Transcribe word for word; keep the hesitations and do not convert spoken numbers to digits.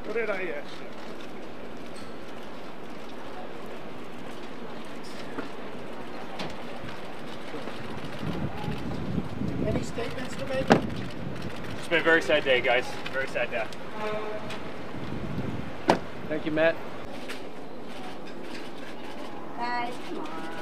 What did I ask you? Any statements to make? It's been a very sad day, guys. Very sad day. Thank you, Matt. Guys, come on.